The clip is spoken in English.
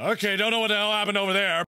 Okay, don't know what the hell happened over there.